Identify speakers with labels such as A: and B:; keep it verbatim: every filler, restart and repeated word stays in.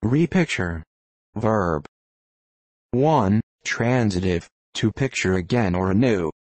A: Repicture. Verb. one. Transitive, to picture again or anew.